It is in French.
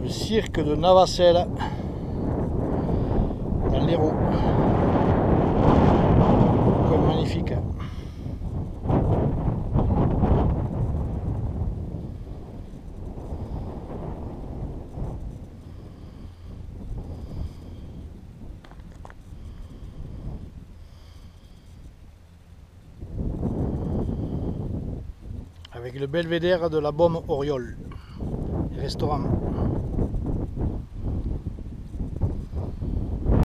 Le cirque de Navacelles dans l'Hérault. Coin magnifique. Avec le belvédère de la Baume Oriole, restaurant.